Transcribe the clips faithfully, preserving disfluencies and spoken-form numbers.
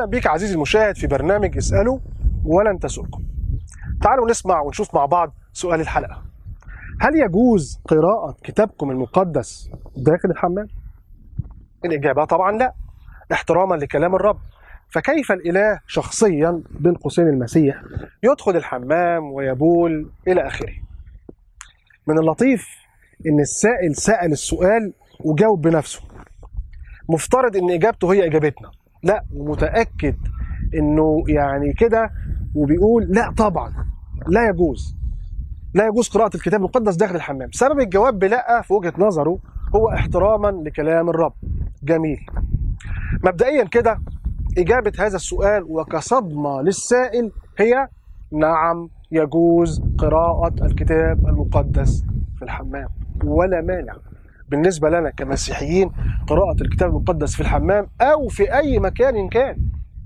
أهلا بيك عزيزي المشاهد في برنامج اسألوا ولن تسؤكم. تعالوا نسمع ونشوف مع بعض سؤال الحلقة: هل يجوز قراءة كتابكم المقدس داخل الحمام؟ الإجابة طبعا لا، احتراما لكلام الرب. فكيف الإله شخصيا بين قوسين المسيح يدخل الحمام ويبول إلى آخره؟ من اللطيف إن السائل سأل السؤال وجاوب بنفسه، مفترض إن إجابته هي إجابتنا، لا، ومتأكد إنه يعني كده وبيقول لا طبعا لا يجوز لا يجوز قراءة الكتاب المقدس داخل الحمام. سبب الجواب بلا في وجهة نظره هو احتراما لكلام الرب. جميل. مبدئيا كده إجابة هذا السؤال وكصدمة للسائل هي نعم، يجوز قراءة الكتاب المقدس في الحمام، ولا مانع بالنسبة لنا كمسيحيين قراءة الكتاب المقدس في الحمام أو في أي مكان كان.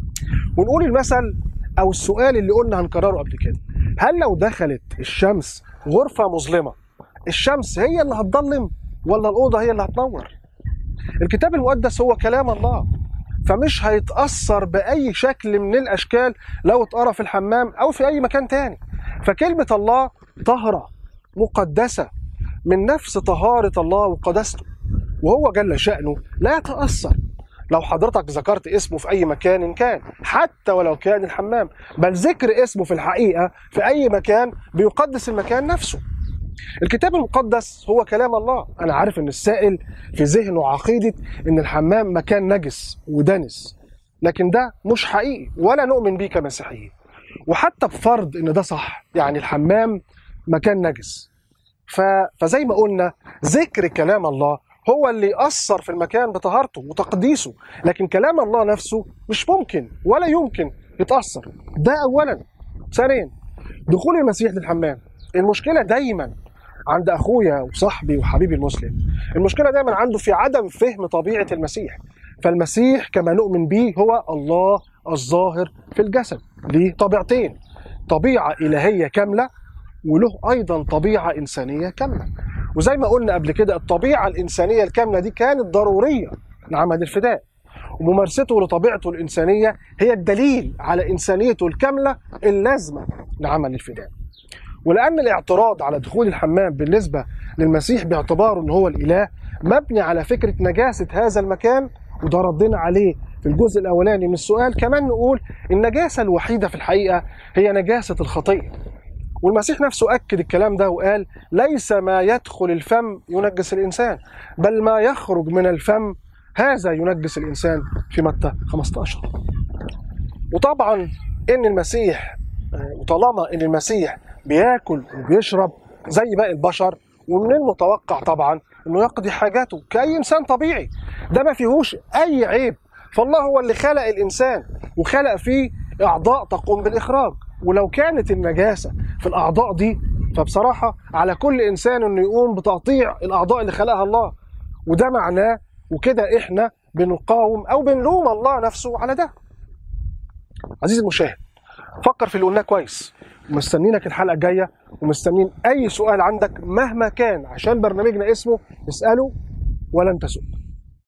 ونقول المثل أو السؤال اللي قلنا هنكرره قبل كده: هل لو دخلت الشمس غرفة مظلمة الشمس هي اللي هتضلم ولا الأوضة هي اللي هتنور؟ الكتاب المقدس هو كلام الله، فمش هيتأثر بأي شكل من الأشكال لو اتقرأ في الحمام أو في أي مكان تاني. فكلمة الله طاهرة مقدسة من نفس طهارة الله وقدسته، وهو جل شأنه لا يتأثر لو حضرتك ذكرت اسمه في أي مكان كان، حتى ولو كان الحمام، بل ذكر اسمه في الحقيقة في أي مكان بيقدس المكان نفسه. الكتاب المقدس هو كلام الله. أنا عارف إن السائل في ذهنه عقيدة إن الحمام مكان نجس ودنس، لكن ده مش حقيقي ولا نؤمن بيه كمسيحيين. وحتى بفرض إن ده صح، يعني الحمام مكان نجس، ف... فزي ما قلنا ذكر كلام الله هو اللي يأثر في المكان بطهارته وتقديسه، لكن كلام الله نفسه مش ممكن ولا يمكن يتأثر. ده أولا. ثانيا، دخول المسيح للحمام، المشكلة دايما عند أخويا وصاحبي وحبيبي المسلم، المشكلة دايما عنده في عدم فهم طبيعة المسيح. فالمسيح كما نؤمن به هو الله الظاهر في الجسد، ليه طبيعتين: طبيعة إلهية كاملة وله أيضا طبيعة إنسانية كاملة. وزي ما قلنا قبل كده الطبيعة الإنسانية الكاملة دي كانت ضرورية لعمل الفداء، وممارسته لطبيعته الإنسانية هي الدليل على إنسانيته الكاملة اللازمة لعمل الفداء. ولأن الاعتراض على دخول الحمام بالنسبة للمسيح باعتباره أنه هو الإله مبني على فكرة نجاسة هذا المكان، وده ردنا عليه في الجزء الأولاني من السؤال. كمان نقول النجاسة الوحيدة في الحقيقة هي نجاسة الخطية، والمسيح نفسه أكد الكلام ده وقال: ليس ما يدخل الفم ينجس الإنسان، بل ما يخرج من الفم هذا ينجس الإنسان، في متى خمسة عشر. وطبعا إن المسيح وطالما إن المسيح بياكل وبيشرب زي باقي البشر، ومن المتوقع طبعا إنه يقضي حاجاته كأي إنسان طبيعي، ده ما فيهوش أي عيب. فالله هو اللي خلق الإنسان وخلق فيه أعضاء تقوم بالإخراج، ولو كانت النجاسة في الأعضاء دي فبصراحة على كل إنسان إنه يقوم بتقطيع الأعضاء اللي خلقها الله. وده معناه وكده إحنا بنقاوم أو بنلوم الله نفسه على ده. عزيزي المشاهد، فكر في اللي قلناه كويس، ومستنينك الحلقة الجاية، ومستنين أي سؤال عندك مهما كان، عشان برنامجنا اسمه اسألوا ولن تسؤوا.